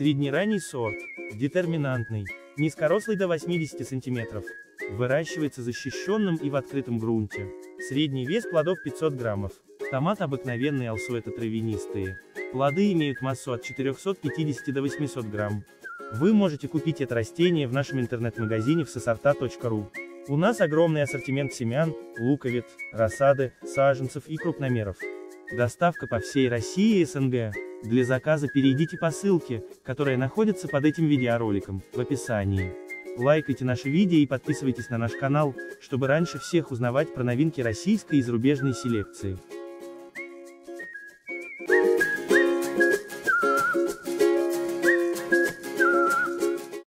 Среднеранний сорт, детерминантный, низкорослый до 80 см. Выращивается защищенным и в открытом грунте. Средний вес плодов 500 граммов. Томат обыкновенный алсуэта травянистые. Плоды имеют массу от 450 до 800 грамм. Вы можете купить это растение в нашем интернет-магазине в сосорта.ру. У нас огромный ассортимент семян, луковиц, рассады, саженцев и крупномеров. Доставка по всей России и СНГ. Для заказа перейдите по ссылке, которая находится под этим видеороликом, в описании. Лайкайте наши видео и подписывайтесь на наш канал, чтобы раньше всех узнавать про новинки российской и зарубежной селекции.